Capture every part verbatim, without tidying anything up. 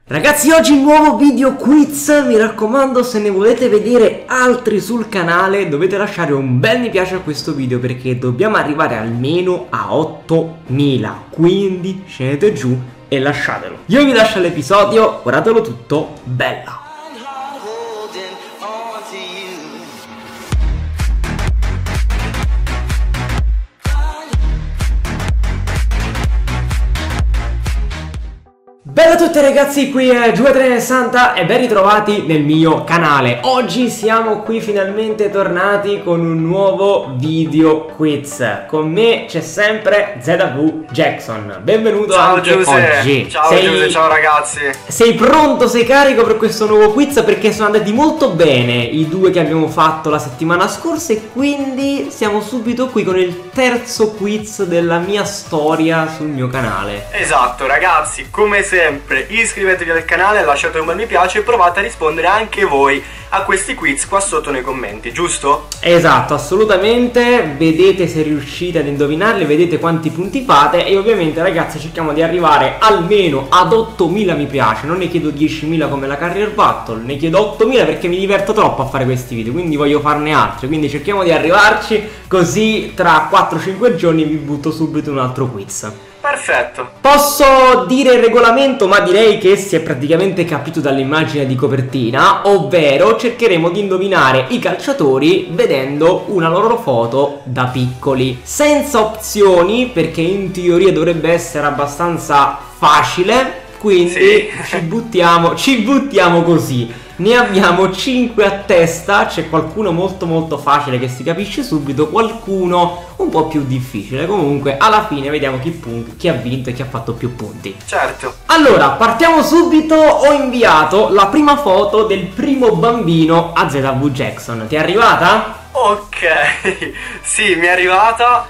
Ragazzi, oggi nuovo video quiz, mi raccomando, se ne volete vedere altri sul canale dovete lasciare un bel mi piace a questo video perché dobbiamo arrivare almeno a ottomila, quindi scendete giù e lasciatelo. Io vi lascio l'episodio, guardatelo tutto, bella! Bella a tutti ragazzi, qui è Giugatrenesanta e ben ritrovati nel mio canale. Oggi siamo qui finalmente tornati con un nuovo video quiz. Con me c'è sempre Z W Jackson. Benvenuto ciao, anche Giuse. oggi. Ciao sei... Giuse, ciao ragazzi. Sei pronto, sei carico per questo nuovo quiz? Perché sono andati molto bene i due che abbiamo fatto la settimana scorsa e quindi siamo subito qui con il terzo quiz della mia storia sul mio canale. Esatto ragazzi, come sempre iscrivetevi al canale, lasciate un bel mi piace e provate a rispondere anche voi a questi quiz qua sotto nei commenti, giusto? Esatto, assolutamente. Vedete se riuscite ad indovinarli, vedete quanti punti fate e ovviamente ragazzi cerchiamo di arrivare almeno ad ottomila mi piace. Non ne chiedo diecimila come la Career Battle, ne chiedo ottomila perché mi diverto troppo a fare questi video, quindi voglio farne altri, quindi cerchiamo di arrivarci, così tra quattro cinque giorni vi butto subito un altro quiz. Perfetto. Posso dire il regolamento, ma direi che si è praticamente capito dall'immagine di copertina, ovvero cercheremo di indovinare i calciatori vedendo una loro foto da piccoli, senza opzioni, perché in teoria dovrebbe essere abbastanza facile, quindi sì. ci buttiamo, ci buttiamo così. Ne abbiamo cinque a testa, c'è qualcuno molto molto facile che si capisce subito, qualcuno un po' più difficile. Comunque alla fine vediamo chi, punti, chi ha vinto e chi ha fatto più punti. Certo. Allora, partiamo subito. Ho inviato la prima foto del primo bambino a Z W Jackson. Ti è arrivata? Ok, sì, mi è arrivata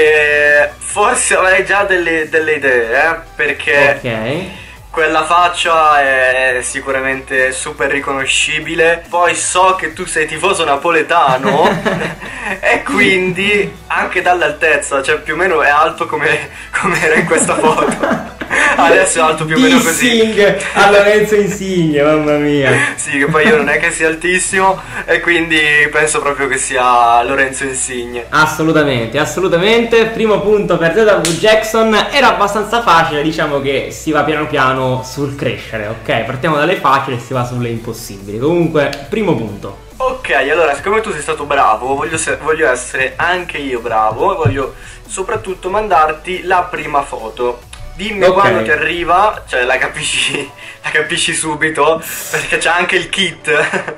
e forse avrei già delle, delle idee, eh, perché... Ok. Quella faccia è sicuramente super riconoscibile. Poi so che tu sei tifoso napoletano e quindi anche dall'altezza, cioè più o meno è alto come, come era in questa foto. Adesso è alto più o meno così. Dissing a Lorenzo Insigne, mamma mia. Sì, che poi io non è che sia altissimo e quindi penso proprio che sia Lorenzo Insigne. Assolutamente, assolutamente. Primo punto per Z W Jackson. Era abbastanza facile, diciamo che si va piano piano sul crescere, ok? Partiamo dalle facili e si va sulle impossibili. Comunque, primo punto. Ok, allora siccome tu sei stato bravo, voglio, voglio essere anche io bravo e voglio soprattutto mandarti la prima foto. Dimmi okay. Quando ti arriva, cioè la capisci, la capisci subito, perché c'è anche il kit.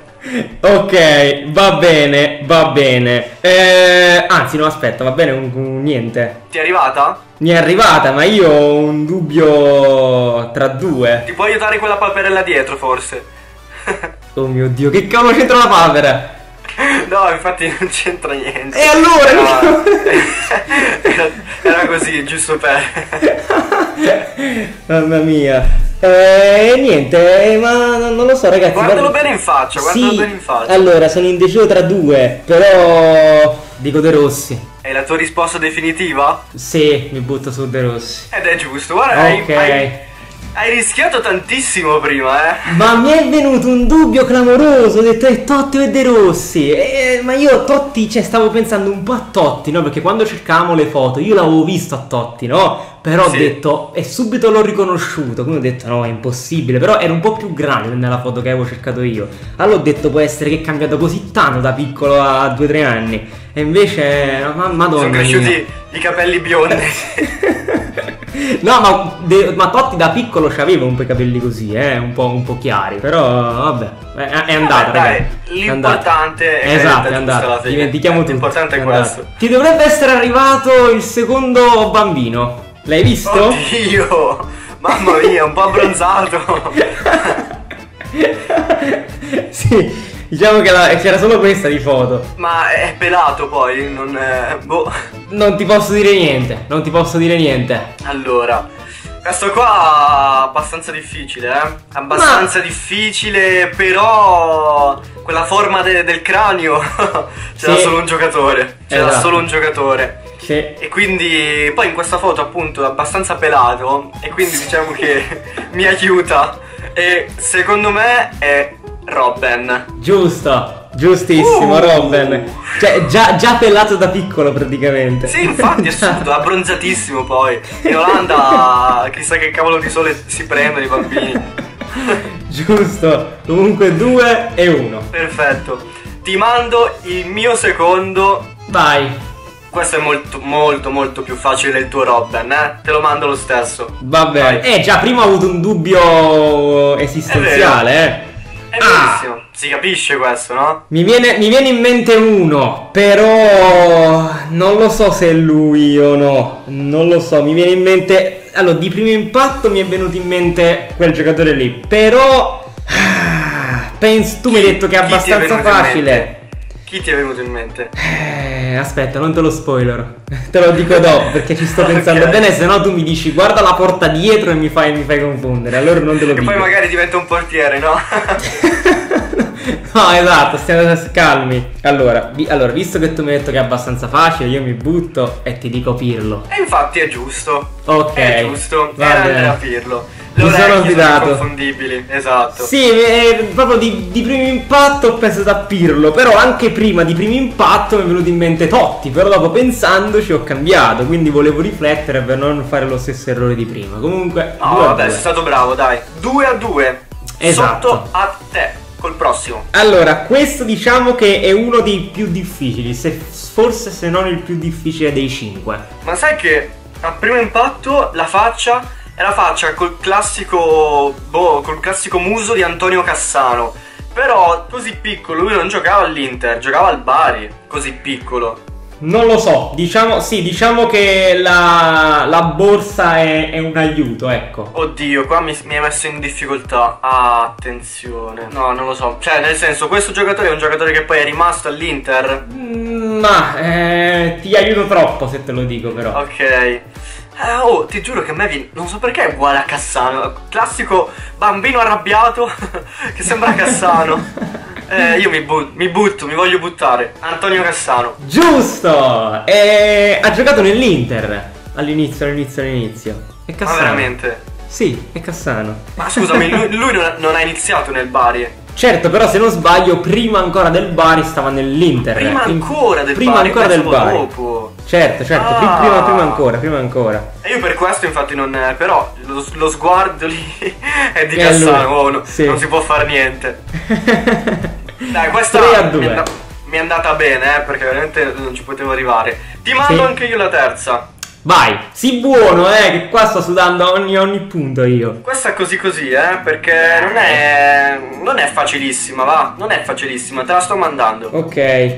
Ok, va bene, va bene. Eh, anzi, no, aspetta, va bene un, un niente. Ti è arrivata? Mi è arrivata, ma io ho un dubbio tra due. Ti può aiutare quella paperella dietro, forse? Oh mio Dio, che cavolo c'entra la papera? No, infatti non c'entra niente. E allora? No, era, era così, giusto per... Mamma mia. Eh, niente, ma non lo so ragazzi. Guardalo guarda... bene in faccia, guardalo sì, bene in faccia. Allora, sono indeciso tra due, però dico De Rossi. È la tua risposta definitiva? Sì, mi butto su De Rossi. Ed è giusto, guarda, ok. hai, hai, hai rischiato tantissimo prima, eh. Ma mi è venuto un dubbio clamoroso, ho detto è Totti o è De Rossi. E, ma io Totti, cioè stavo pensando un po' a Totti, no? Perché quando cercavamo le foto io l'avevo visto a Totti, no? Però sì. Ho detto, e subito l'ho riconosciuto, quindi ho detto no, è impossibile. Però era un po' più grande nella foto che avevo cercato io. Allora ho detto può essere che è cambiato così tanto da piccolo a due tre anni. E invece, ma, madonna sono cresciuti mia. I capelli biondi. No, ma, de, ma Totti da piccolo c'aveva un po' i capelli così, eh, un po', un po' chiari. Però vabbè, è, è andata, dai, l'importante è, è esatto, è andata. Dimentichiamo tutto. L'importante è, è questo. Ti dovrebbe essere arrivato il secondo bambino. L'hai visto? Oddio, mamma mia, un po' abbronzato. Sì, diciamo che c'era solo questa di foto. Ma è pelato poi, non è... boh. Non ti posso dire niente, non ti posso dire niente. Allora, questo qua è abbastanza difficile, eh? Abbastanza Ma... difficile, però quella forma de del cranio c'era sì. Solo un giocatore. C'era esatto. solo un giocatore. Sì. E quindi poi in questa foto appunto è abbastanza pelato e quindi diciamo che mi aiuta E secondo me è Robben. Giusto, giustissimo, Uh. Robben. Cioè, già, già pellato da piccolo praticamente. Sì, infatti, è assurdo, abbronzatissimo poi. In Olanda chissà che cavolo di sole si prendono i bambini. Giusto, comunque due e uno. Perfetto. Ti mando il mio secondo. Vai. Questo è molto molto molto più facile del tuo Robben, eh? Te lo mando lo stesso. Va bene. Vai. Eh, già prima ho avuto un dubbio esistenziale, eh. È verissimo, si capisce questo, no? Mi viene, mi viene in mente uno, però non lo so se è lui o no. Non lo so, mi viene in mente. Allora, di primo impatto mi è venuto in mente quel giocatore lì. Però ah, penso, tu mi hai detto che è Chi ti è abbastanza venuto in facile. mente? Chi ti è venuto in mente? Eh, aspetta, non te lo spoiler. Te lo dico dopo perché ci sto pensando Ok. bene, se no tu mi dici guarda la porta dietro e mi fai, mi fai confondere. Allora non te lo E dico. poi magari diventa un portiere, no? No, esatto, stiamo calmi. Allora, vi- allora, visto che tu mi hai detto che è abbastanza facile, io mi butto e ti dico Pirlo. E infatti è giusto. Ok, È giusto. va Era bene. Andrea Pirlo. Mi Le sono orecchie fidato. inconfondibili, esatto. Sì, eh, proprio di, di primo impatto ho pensato a Pirlo, però anche prima di primo impatto mi è venuto in mente Totti, però dopo pensandoci ho cambiato, quindi volevo riflettere per non fare lo stesso errore di prima. Comunque, No, due a vabbè, due. sei stato bravo, dai. Due a due. Esatto. Sotto a te, col prossimo. Allora, questo diciamo che è uno dei più difficili, se, forse se non il più difficile dei cinque. Ma sai che a primo impatto la faccia è la faccia col classico, boh, col classico muso di Antonio Cassano. Però così piccolo, lui non giocava all'Inter, giocava al Bari, così piccolo. Non lo so, diciamo, sì, diciamo che la, la borsa è, è un aiuto, ecco. Oddio, qua mi, mi hai messo in difficoltà. Ah, attenzione. No, non lo so. Cioè, nel senso, questo giocatore è un giocatore che poi è rimasto all'Inter. Mm, Ma eh, ti aiuto troppo se te lo dico però. Ok. Eh, oh, ti giuro che a me viene... Non so perché è uguale a Cassano. Classico bambino arrabbiato che sembra Cassano. Eh, io mi, but- mi butto, mi voglio buttare. Antonio Cassano. Giusto! E ha giocato nell'Inter all'inizio, all'inizio, all'inizio. È Ma Cassano. veramente? Sì, è Cassano. Ma scusami, lui, lui non, ha, non ha iniziato nel Bari. Certo, però se non sbaglio, prima ancora del Bari stava nell'Inter. Prima In- ancora del prima Bari. ancora del pensavo Bari. dopo. Certo, certo, pri- Ah. prima, prima ancora, prima ancora. E io per questo infatti non... Però lo, lo sguardo lì è di È Cassano, lui, oh, no- sì. non si può fare niente. Dai, questa tre a mi è, due. and- mi è andata bene, eh, perché veramente non ci potevo arrivare. Ti mando Sì. anche io la terza. Vai, sii buono, eh, che qua sto sudando ogni, ogni punto io. Questa è così così, eh, perché non è... Non è facilissima, va. Non è facilissima, te la sto mandando. Ok.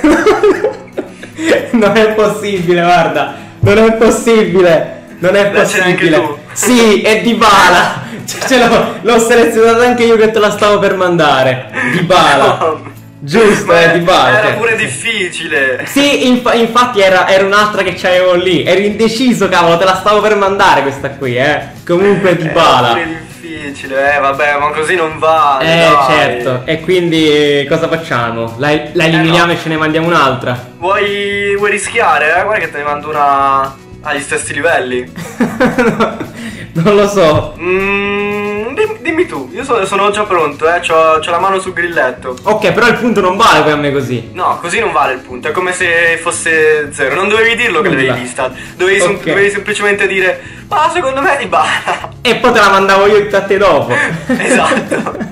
Non è possibile, guarda. Non è possibile. Non è La c'è anche possibile. tu. Sì, è Dybala. Ce, ce l'ho, l'ho selezionata anche io che te la stavo per mandare. Dybala. Giusto, Ma è Dybala. era cioè. pure difficile. Sì, inf- infatti era, era un'altra che c'avevo lì. Ero indeciso, cavolo, te la stavo per mandare questa qui, eh. Comunque Dybala. Era pure difficile, eh, vabbè, ma così non va. Eh, dai. certo. E quindi cosa facciamo? La, la eliminiamo Eh, no. e ce ne mandiamo un'altra? Vuoi, vuoi rischiare, eh? Guarda che te ne mando una agli stessi livelli. Non lo so. Mm, dim- dimmi tu, io so- sono già pronto, eh. C'ho, c'ho la mano sul grilletto. Ok, però il punto non vale per me così. No, così non vale il punto, è come se fosse zero. Non dovevi dirlo che Nulla. l'avevi vista. Dovevi, sem- Ok. dovevi semplicemente dire, ma secondo me è di Dybala. E poi te la mandavo io a te dopo. Esatto.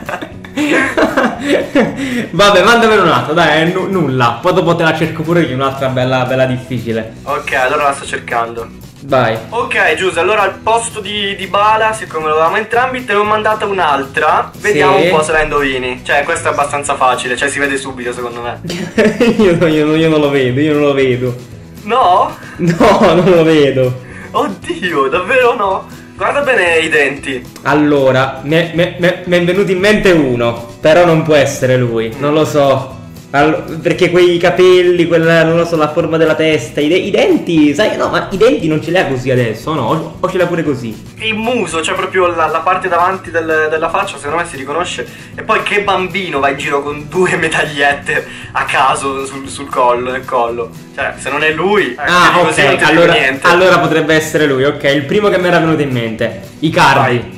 Vabbè, mandamene un'altra, dai, è nu- nulla. Poi dopo te la cerco pure io, un'altra bella, bella difficile. Ok, allora la sto cercando. Vai. Ok, Giuse, allora al posto di Dybala, siccome lo avevamo entrambi, te ne ho mandata un'altra. Vediamo Sì. un po' se la indovini. Cioè, questa è abbastanza facile, cioè si vede subito secondo me. io, no- io no- io non lo vedo, io non lo vedo. No? No, non lo vedo. Oddio, davvero no? Guarda bene i denti. Allora, mi è, mi è- mi è venuto in mente uno, però non può essere lui, non lo so. Allo- perché quei capelli, quella, non lo so, la forma della testa, i, de- i denti, sai, no, ma i denti non ce li ha così adesso, no? O, o ce li ha pure così. Il muso, cioè proprio la, la parte davanti del- della faccia, secondo me si riconosce. E poi che bambino va in giro con due medagliette a caso sul, sul collo, nel collo. Cioè, se non è lui, eh, Ah, quindi così non ok, ti dico allora, niente. allora potrebbe essere lui, ok, il primo che mi era venuto in mente, Icardi.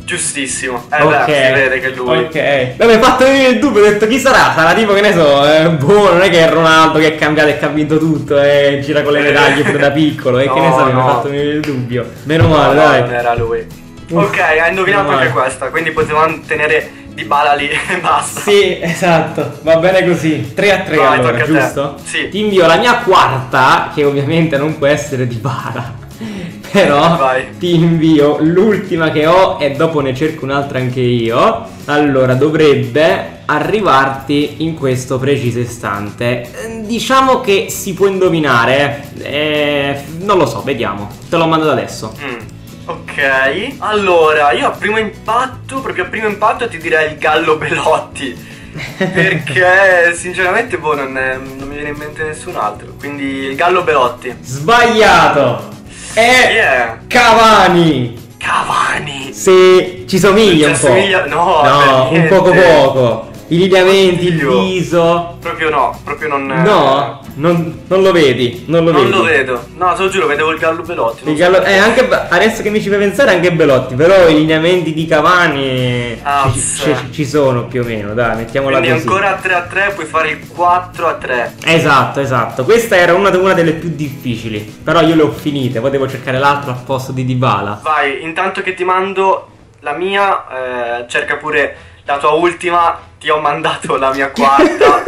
Giustissimo. Eh Ok, beh, si vede che è lui. ok. Beh, mi hai fatto venire il dubbio, ho detto chi sarà? Sarà tipo, che ne so, eh, boh, non è che è Ronaldo che è cambiato e che ha vinto tutto e gira con le medaglie pure da piccolo, e No, che ne so, mi no. hai fatto venire il dubbio. Meno No, male, no, dai. non era lui. Uff, Ok, hai indovinato meno anche male. questa, quindi potevamo tenere Dybala lì e basta. Sì, esatto, va bene così. tre a tre Vai, allora, tocca a te. giusto? Sì. Ti invio la mia quarta, che ovviamente non può essere Dybala. Però Vai. ti invio l'ultima che ho e dopo ne cerco un'altra anche io. Allora, dovrebbe arrivarti in questo preciso istante. Eh, Diciamo che si può indovinare. eh, Non lo so, vediamo. Te l'ho mandato adesso. Mm, ok, allora io a primo impatto, proprio a primo impatto ti direi il Gallo Belotti. Perché sinceramente boh, non, è- non mi viene in mente nessun altro. Quindi il Gallo Belotti. Sbagliato! È Yeah. Cavani! Cavani. Se ci somiglia Ci un po'. assomiglia- no, no, per un poco niente. poco. I lineamenti, il Oddio. viso. Proprio no, proprio non. No, non, non lo vedi, non lo Non vedi. lo vedo. No, te lo giuro, vedevo il Gallo Belotti. non Il so Gallo- perché. eh, anche, adesso che mi ci fai pensare anche Belotti, però i lineamenti di Cavani Ah, ci, sì. ci- ci sono più o meno, dai, mettiamola Quindi così. ancora tre a tre, puoi fare il quattro a tre. Esatto, esatto. Questa era una, una delle più difficili, però io le ho finite, potevo cercare l'altro al posto di Dybala. Vai, intanto che ti mando la mia, eh, cerca pure la tua ultima. Ti ho mandato la mia quarta.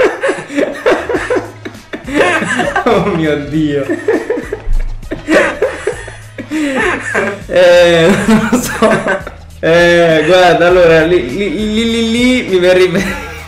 Oh mio Dio. eh, non lo so. Eh, guarda, allora, lì, lì, lì, lì, lì mi verrebbe,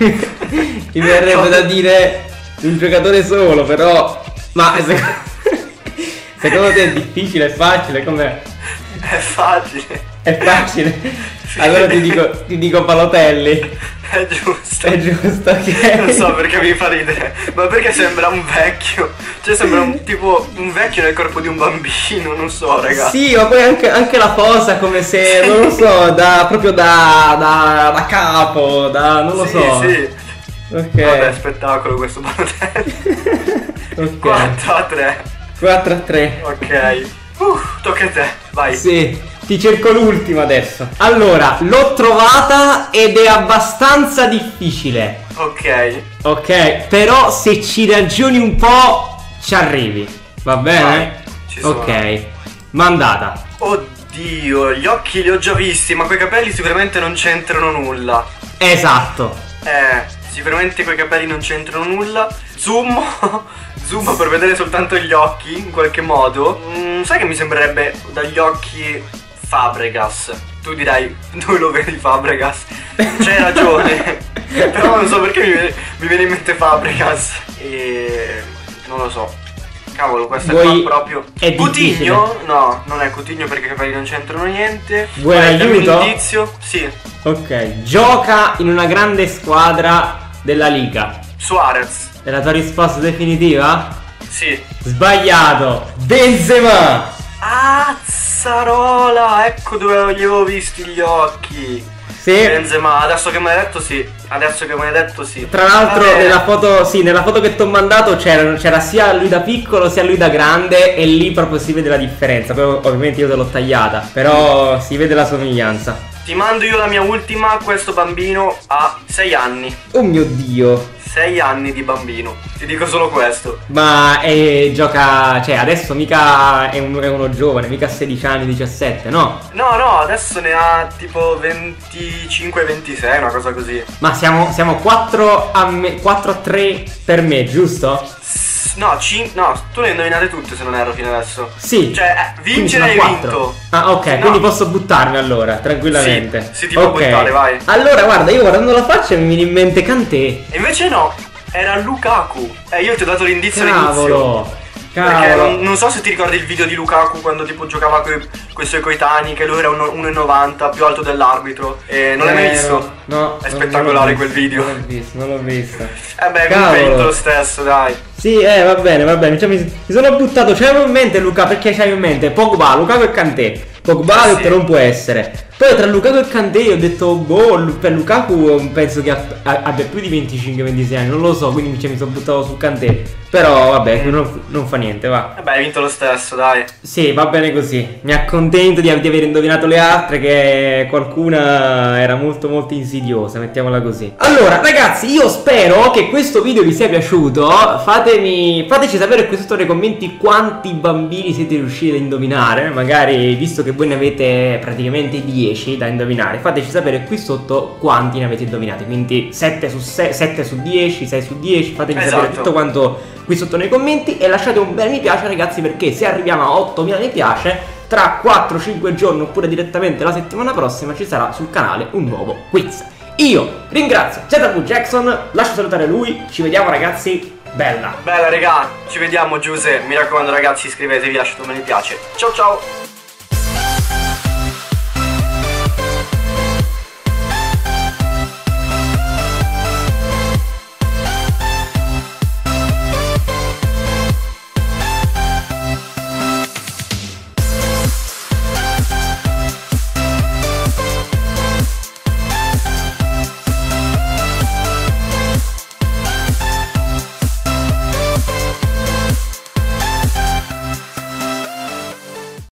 mi verrebbe da dire un giocatore solo, però, ma secondo, secondo te è difficile, è facile, com'è? È facile. È facile. Allora ti dico, ti dico Balotelli. È giusto. È giusto che... Non so perché mi fa ridere, ma perché sembra un vecchio. Cioè sembra un tipo un vecchio nel corpo di un bambino, non so, raga. Sì, ma poi anche, anche la posa come se, non lo so, da proprio da, da, da capo, da, non lo sì, so. Sì, Ok. vabbè, spettacolo questo Balotelli. Ok. quattro a tre. quattro a tre. Ok. Uh, tocca a te, vai. Sì, ti cerco l'ultima adesso. Allora, l'ho trovata ed è abbastanza difficile. Ok. Ok, però se ci ragioni un po' ci arrivi. Va bene? Vai, ci sono. Ok. Mandata. Oddio, gli occhi li ho già visti, ma quei capelli sicuramente non c'entrano nulla. Esatto. Eh, sicuramente quei capelli non c'entrano nulla. Zoom, zoom per vedere soltanto gli occhi, in qualche modo. Mm, sai che mi sembrerebbe dagli occhi Fabregas. Tu dirai, dove lo vedi Fabregas? C'hai ragione. Però non so perché mi viene, mi viene in mente Fabregas. E... non lo so. Cavolo, questa Vuoi- qua proprio... è Coutinho? No, non è Coutinho perché i capelli non c'entrano niente. Vuoi Vai, dammi aiuto? un indizio? Sì. Ok. Gioca in una grande squadra della Liga. Suarez. È la tua risposta definitiva? Sì. Sbagliato. Benzema. Azzarola, ecco dove gli avevo visti gli occhi. Sì. Benzema, adesso che mi hai detto sì. Adesso che mi hai detto sì. Tra l'altro Vabbè. nella foto, sì, nella foto che ti ho mandato c'era, c'era sia lui da piccolo sia lui da grande e lì proprio si vede la differenza. Poi ovviamente io te l'ho tagliata, però si vede la somiglianza. Ti mando io la mia ultima. Questo bambino ha sei anni. Oh mio Dio. sei anni di bambino. Ti dico solo questo. Ma eh, gioca, cioè adesso mica è, un- è uno giovane, mica ha sedici anni, diciassette, no? No, no, adesso ne ha tipo venticinque ventisei, una cosa così. Ma siamo, siamo quattro a me, quattro a tre per me, giusto? S- No, cin- no, tu le hai indovinate tutte se non erro fino adesso. Sì. Cioè, eh, Quindi vincere sono hai quattro. vinto. Ah, ok, No. quindi posso buttarmi allora, tranquillamente. Sì, sì, ti può Ok. buttare, vai. Allora, guarda, io guardando la faccia mi viene in mente Kanté. E invece no, era Lukaku. Eh, io ti ho dato l'indizio all'inizio. Cavolo. Perché Cavolo. non, non so se ti ricordi il video di Lukaku quando tipo giocava coi, coi suoi coetanei, che lui era uno e novanta, più alto dell'arbitro. E non l'hai mai Eh, visto? No. È non- spettacolare non l'ho quel visto, video. Non l'ho visto, non l'ho visto. Eh beh, Cavolo. comunque hai vinto lo stesso, dai. Sì, eh, va bene, va bene. Cioè, mi, mi sono buttato. C'avevo in mente Luca, perché c'avevo in mente Pogba, Lukaku e Kanté. Pogba Eh, ho sì. detto non può essere. Poi tra Lukaku e Kanté ho detto, boh, per Lukaku penso che abbia più di venticinque ventisei anni, non lo so, quindi cioè, mi sono buttato su Kanté. Però vabbè, non, non fa niente, va. Vabbè, hai vinto lo stesso, dai. Sì, va bene così. Mi accontento di, di aver indovinato le altre, che qualcuna era molto molto insidiosa, mettiamola così. Allora, ragazzi, io spero che questo video vi sia piaciuto. Fatemi, fateci sapere qui sotto nei commenti quanti bambini siete riusciti a indovinare. Magari, visto che voi ne avete praticamente dieci da indovinare, fateci sapere qui sotto quanti ne avete indovinati. Quindi sette su sei, sette su dieci, sei su dieci. Fatemi esatto. sapere tutto quanto qui sotto nei commenti e lasciate un bel mi piace, ragazzi, perché se arriviamo a ottomila mi piace, tra quattro cinque giorni oppure direttamente la settimana prossima ci sarà sul canale un nuovo quiz. Io ringrazio Z V Jackson, lascio salutare lui, ci vediamo ragazzi, bella! Bella regà, ci vediamo Giuseppe, mi raccomando ragazzi iscrivetevi, lasciate un bel mi piace, ciao ciao!